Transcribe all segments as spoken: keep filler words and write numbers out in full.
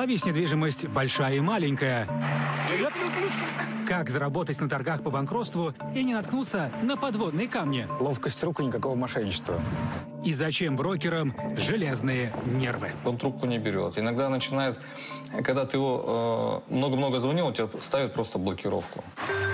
Ловись недвижимость большая и маленькая. Как заработать на торгах по банкротству и не наткнуться на подводные камни? Ловкость рук и никакого мошенничества. И зачем брокерам железные нервы? Он трубку не берет. Иногда начинает, когда ты его много-много звонил, у тебя ставят просто блокировку.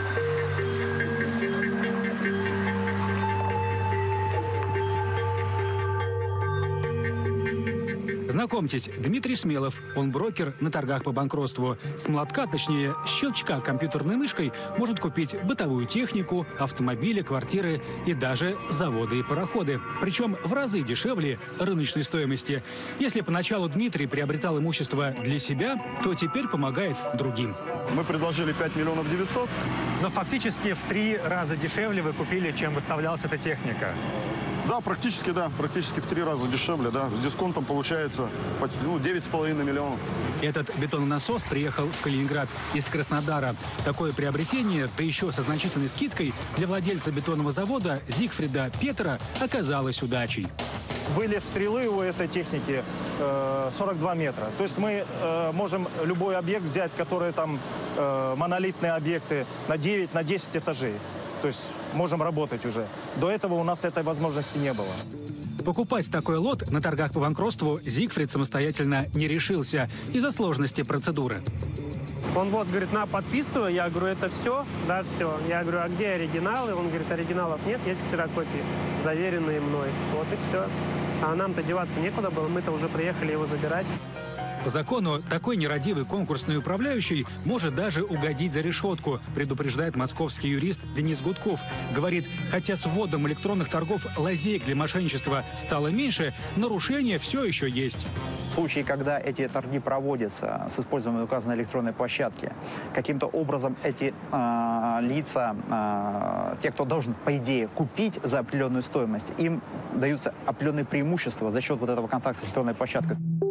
Знакомьтесь, Дмитрий Смелов. Он брокер на торгах по банкротству. С молотка, точнее, щелчка компьютерной мышкой может купить бытовую технику, автомобили, квартиры и даже заводы и пароходы. Причем в разы дешевле рыночной стоимости. Если поначалу Дмитрий приобретал имущество для себя, то теперь помогает другим. Мы предложили пять миллионов девятьсот. Но фактически в три раза дешевле вы купили, чем выставлялась эта техника. Да, практически, да. Практически в три раза дешевле, да. С дисконтом получается ну, девять с половиной миллионов. Этот бетононасос приехал в Калининград из Краснодара. Такое приобретение, да еще со значительной скидкой, для владельца бетонного завода Зигфрида Петера оказалось удачей. Вылет стрелы у этой техники э, сорок два метра. То есть мы э, можем любой объект взять, которые там э, монолитные объекты, на девять, на десять этажей. То есть можем работать уже. До этого у нас этой возможности не было. Покупать такой лот на торгах по банкротству Зигфрид самостоятельно не решился из-за сложности процедуры. Он вот говорит, на, подписывай. Я говорю, это все? Да, все. Я говорю, а где оригиналы? Он говорит, оригиналов нет, есть ксерокопии, заверенные мной. Вот и все. А нам-то деваться некуда было, мы-то уже приехали его забирать. По закону, такой нерадивый конкурсный управляющий может даже угодить за решетку, предупреждает московский юрист Денис Гудков. Говорит, хотя с вводом электронных торгов лазеек для мошенничества стало меньше, нарушения все еще есть. В случае, когда эти торги проводятся с использованием указанной электронной площадки, каким-то образом эти э, лица, э, те, кто должен, по идее, купить за определенную стоимость, им даются определенные преимущества за счет вот этого контакта с электронной площадкой.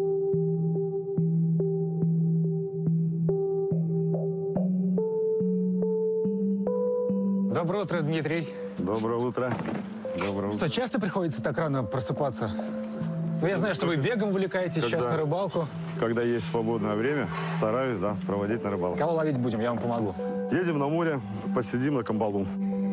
Доброе утро, Дмитрий. Доброе утро. Доброе утро. Что, часто приходится так рано просыпаться? Ну, я знаю, что вы бегом увлекаетесь Когда, сейчас на рыбалку. Когда есть свободное время, стараюсь, да, проводить на рыбалку. Кого ловить будем? Я вам помогу. Едем на море, посидим на камбалу.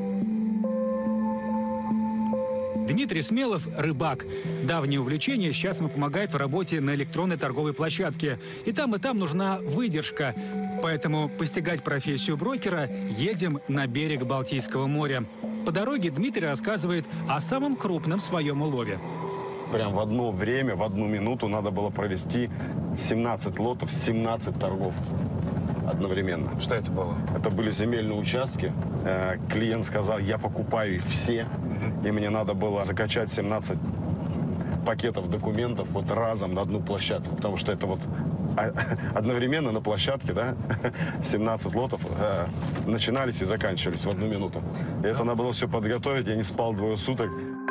Дмитрий Смелов – рыбак. Давнее увлечение сейчас ему помогает в работе на электронной торговой площадке. И там, и там нужна выдержка. Поэтому постигать профессию брокера едем на берег Балтийского моря. По дороге Дмитрий рассказывает о самом крупном своем улове. Прям в одно время, в одну минуту надо было провести семнадцать лотов, семнадцать торгов одновременно. Что это было? Это были земельные участки. Э, клиент сказал, я покупаю их все. И мне надо было закачать семнадцать пакетов документов вот разом на одну площадку. Потому что это вот одновременно на площадке, да, семнадцать лотов э, начинались и заканчивались в одну минуту. И это надо было все подготовить. Я не спал двое суток.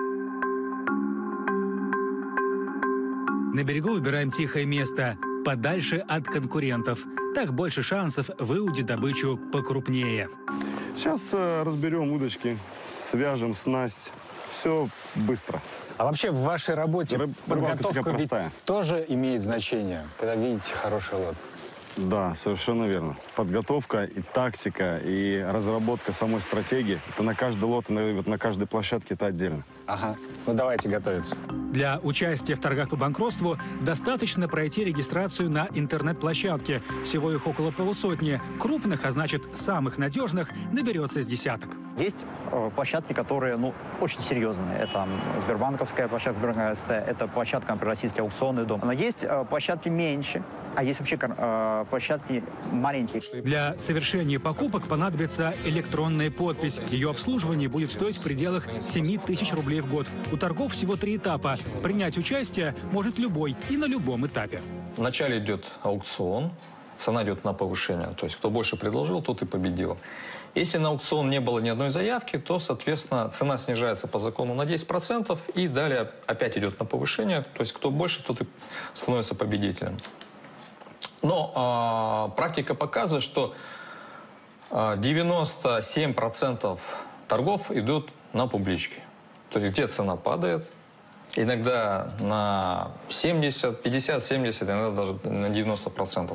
На берегу выбираем тихое место, подальше от конкурентов. Так больше шансов выудить добычу покрупнее. Сейчас э, разберем удочки, свяжем снасть. Все быстро. А вообще в вашей работе Рыб, подготовка ведь простая. тоже имеет значение, когда видите хороший лот? Да, совершенно верно. Подготовка и тактика, и разработка самой стратегии, это на каждый лот, на, вот на каждой площадке это отдельно. Ага, ну давайте готовиться. Для участия в торгах по банкротству достаточно пройти регистрацию на интернет-площадке. Всего их около полусотни. Крупных, а значит самых надежных, наберется с десяток. Есть э, площадки, которые, ну, очень серьезные. Это Сбербанковская площадка, Сбербанковская, это площадка, например, Российский аукционный дом. Но есть э, площадки меньше, а есть вообще э, площадки маленькие. Для совершения покупок понадобится электронная подпись. Ее обслуживание будет стоить в пределах семи тысяч рублей в год. У торгов всего три этапа. Принять участие может любой и на любом этапе. Вначале идет аукцион, цена идет на повышение. То есть кто больше предложил, тот и победил. Если на аукцион не было ни одной заявки, то, соответственно, цена снижается по закону на десять процентов и далее опять идет на повышение. То есть кто больше, тот и становится победителем. Но э, практика показывает, что э, девяносто семь процентов торгов идут на публичке. То есть где цена падает, Иногда на семьдесят, пятьдесят, семьдесят, иногда даже на девяносто процентов.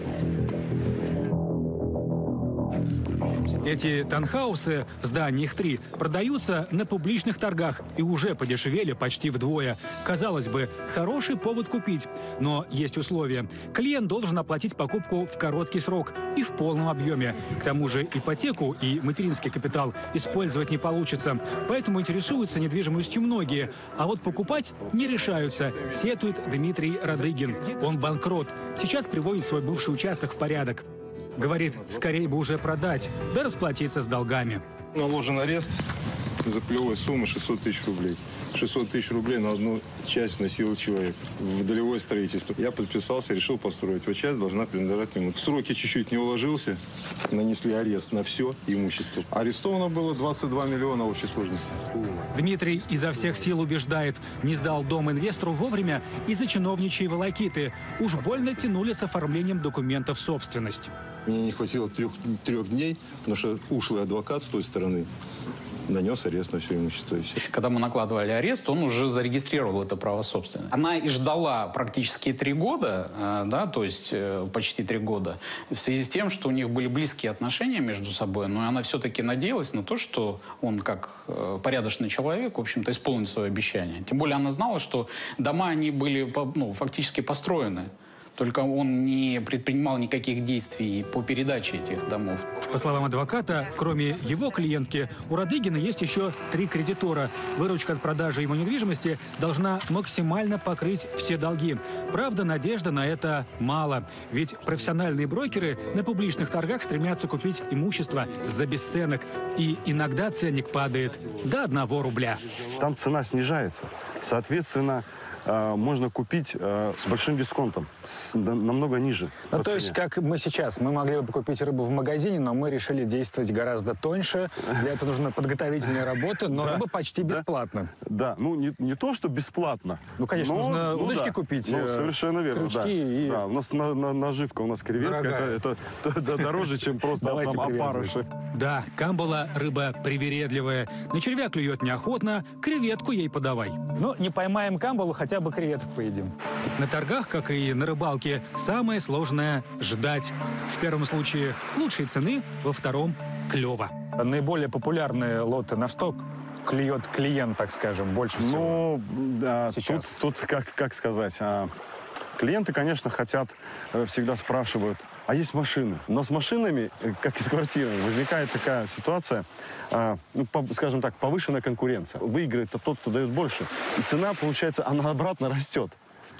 Эти таунхаусы, в зданиях три, продаются на публичных торгах и уже подешевели почти вдвое. Казалось бы, хороший повод купить. Но есть условия. Клиент должен оплатить покупку в короткий срок и в полном объеме. К тому же ипотеку и материнский капитал использовать не получится. Поэтому интересуются недвижимостью многие. А вот покупать не решаются, сетует Дмитрий Радыгин. Он банкрот. Сейчас приводит свой бывший участок в порядок. Говорит, скорее бы уже продать, да расплатиться с долгами. Наложен арест за плевой суммы шестьсот тысяч рублей. шестьсот тысяч рублей на одну часть вносил человек в долевое строительство. Я подписался, решил построить. Вот часть должна принадлежать ему. В сроки чуть-чуть не уложился, нанесли арест на все имущество. Арестовано было двадцать два миллиона в общей сложности. Дмитрий изо всех сил убеждает, не сдал дом инвестору вовремя из-за чиновничьей волокиты. Уж больно тянули с оформлением документов собственности. Мне не хватило трех, трех дней, потому что ушлый адвокат с той стороны нанес арест на все имущество и все. Когда мы накладывали арест, он уже зарегистрировал это право собственности. Она и ждала практически три года, да, то есть почти три года, в связи с тем, что у них были близкие отношения между собой, но она все-таки надеялась на то, что он, как порядочный человек, в общем-то, исполнит свое обещание. Тем более она знала, что дома, они были, ну, фактически построены. Только он не предпринимал никаких действий по передаче этих домов. По словам адвоката, кроме его клиентки, у Радыгина есть еще три кредитора. Выручка от продажи его недвижимости должна максимально покрыть все долги. Правда, надежды на это мало. Ведь профессиональные брокеры на публичных торгах стремятся купить имущество за бесценок. И иногда ценник падает до одного рубля. Там цена снижается. Соответственно, можно купить э, с большим дисконтом, с, да, намного ниже. Ну, то есть, как мы сейчас, мы могли бы купить рыбу в магазине, но мы решили действовать гораздо тоньше. Для этого нужна подготовительная работа, но да, рыба почти да, бесплатно. Да, ну не, не то, что бесплатно. Ну, конечно, но, нужно ну, удочки да, купить, ну, совершенно верно, да. И... да. У нас на, на, наживка, у нас креветка, это, это, это дороже, чем просто опарыши. Да, камбала рыба привередливая. На червя клюет неохотно, креветку ей подавай. Ну, не поймаем камбалу, хотя бы креветок поедим. На торгах, как и на рыбалке, самое сложное – ждать. В первом случае лучшей цены, во втором – клёва. Наиболее популярные лоты на что клюет клиент, так скажем, больше всего? Ну, да, сейчас. Тут, тут как, как сказать, а, клиенты, конечно, хотят, всегда спрашивают, а есть машины? Но с машинами, как и с квартирами, возникает такая ситуация, а, ну, по, скажем так, повышенная конкуренция. Выиграет тот, кто дает больше. И цена, получается, она обратно растет.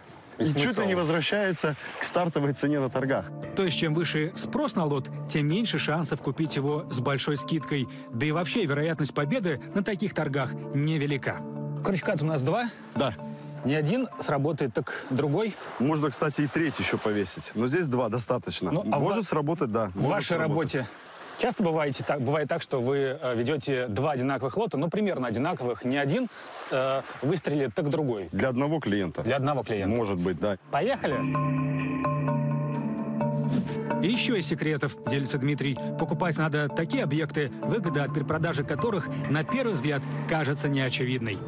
И чуть ли не возвращается к стартовой цене на торгах. То есть, чем выше спрос на лот, тем меньше шансов купить его с большой скидкой. Да и вообще вероятность победы на таких торгах невелика. Крючка-то у нас два? Да. Не один сработает, так другой. Можно, кстати, и третий еще повесить. Но здесь два достаточно. Ну, а может в... сработать, да. В вашей сработать. Работе часто бываете так, бывает так, что вы ведете два одинаковых лота, ну, примерно одинаковых. Не один э, выстрелит, так другой. Для одного клиента. Для одного клиента. Может быть, да. Поехали. И еще из секретов, делится Дмитрий. Покупать надо такие объекты, выгода от перепродажи которых, на первый взгляд, кажется неочевидной.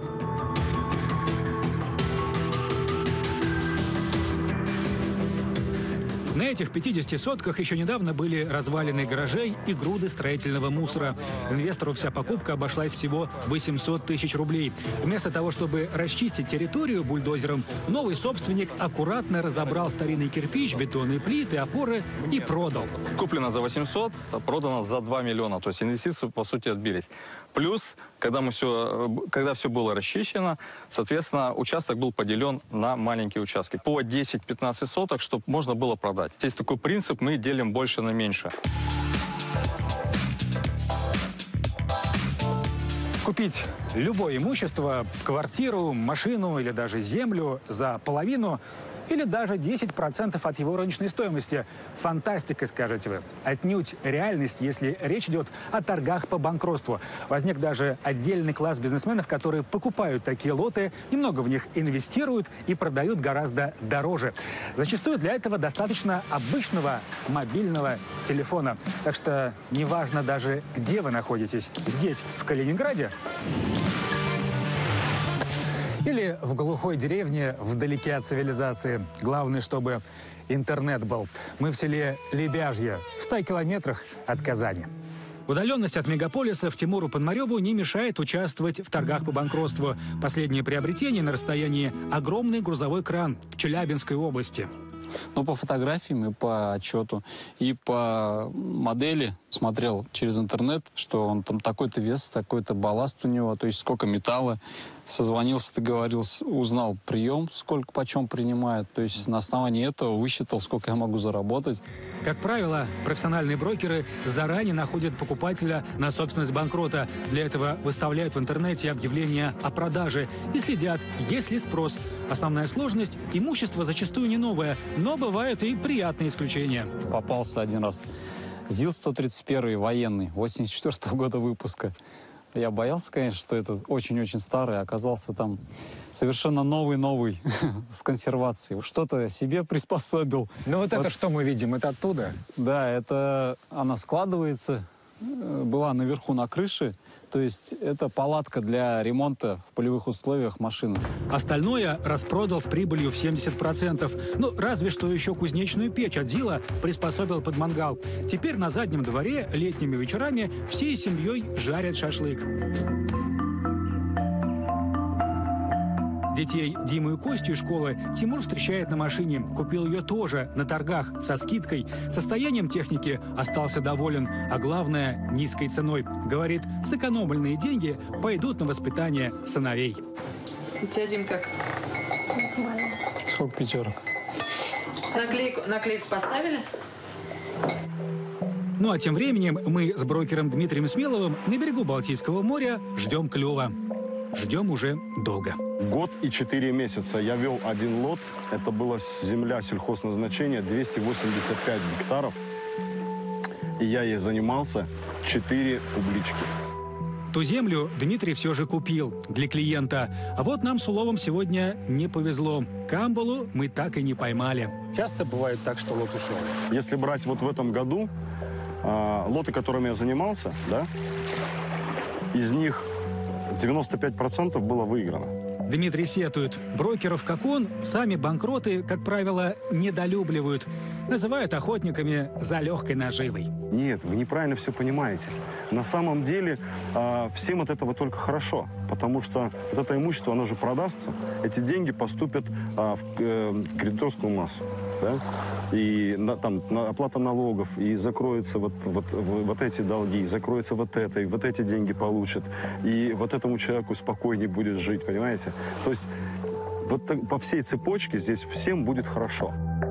На этих пятидесяти сотках еще недавно были развалины гаражей и груды строительного мусора. Инвестору вся покупка обошлась всего восемьсот тысяч рублей. Вместо того, чтобы расчистить территорию бульдозером, новый собственник аккуратно разобрал старинный кирпич, бетонные плиты, опоры и продал. Куплено за восемьсот, продано за два миллиона. То есть инвестиции, по сути, отбились. Плюс, когда, мы все, когда все было расчищено, соответственно, участок был поделен на маленькие участки. По десять-пятнадцать соток, чтобы можно было продать. Есть такой принцип, мы делим больше на меньше. Купить любое имущество, квартиру, машину или даже землю за половину или даже десять процентов от его рыночной стоимости. Фантастика, скажете вы. Отнюдь реальность, если речь идет о торгах по банкротству. Возник даже отдельный класс бизнесменов, которые покупают такие лоты, немного в них инвестируют и продают гораздо дороже. Зачастую для этого достаточно обычного мобильного телефона. Так что неважно даже, где вы находитесь. Здесь, в Калининграде, Или в глухой деревне, вдалеке от цивилизации. Главное, чтобы интернет был. Мы в селе Лебяжье, в ста километрах от Казани. Удаленность от мегаполисов Тимуру Пономареву не мешает участвовать в торгах по банкротству. Последнее приобретение на расстоянии огромный грузовой кран в Челябинской области. Но по фотографиям и по отчету, и по модели смотрел через интернет, что он там такой-то вес, такой-то балласт у него, то есть сколько металла. Созвонился, договорился, узнал прием, сколько почем принимает. То есть на основании этого высчитал, сколько я могу заработать. Как правило, профессиональные брокеры заранее находят покупателя на собственность банкрота. Для этого выставляют в интернете объявления о продаже и следят, есть ли спрос. Основная сложность – имущество зачастую не новое, но бывают и приятные исключения. Попался один раз ЗИЛ сто тридцать один военный, восемьдесят четвёртого года выпуска. Я боялся, конечно, что это очень-очень старый, оказался там совершенно новый-новый с консервацией. Что-то себе приспособил. Ну вот, вот это что мы видим, это оттуда? Да, это она складывается, была наверху на крыше, то есть это палатка для ремонта в полевых условиях машины. Остальное распродал с прибылью в семьдесят процентов. Ну, разве что еще кузнечную печь от ЗИЛа приспособил под мангал. Теперь на заднем дворе летними вечерами всей семьей жарят шашлык. Детей Диму и Костю из школы Тимур встречает на машине. Купил ее тоже на торгах со скидкой. Состоянием техники остался доволен, а главное – низкой ценой. Говорит, сэкономленные деньги пойдут на воспитание сыновей. У тебя, Дим, как? Сколько пятерок? Наклейку, наклейку поставили? Ну а тем временем мы с брокером Дмитрием Смеловым на берегу Балтийского моря ждем клёва. Ждем уже долго. Год и четыре месяца я вел один лот. Это была земля сельхозназначения двести восемьдесят пять гектаров. И я ей занимался четыре публички. Ту землю Дмитрий все же купил для клиента. А вот нам с уловом сегодня не повезло. Камбалу мы так и не поймали. Часто бывает так, что лот ушел. Если брать вот в этом году, э, лоты, которыми я занимался, да, из них девяносто пять процентов было выиграно. Дмитрий сетует. Брокеров, как он, сами банкроты, как правило, недолюбливают. Называют охотниками за легкой наживой. Нет, вы неправильно все понимаете. На самом деле э, всем от этого только хорошо, потому что вот это имущество, оно же продастся, эти деньги поступят э, в э, кредиторскую массу, да? И на, там на, оплата налогов, и закроются вот, вот, вот эти долги, закроется вот это, и вот эти деньги получат, и вот этому человеку спокойнее будет жить, понимаете? То есть вот так, по всей цепочке здесь всем будет хорошо.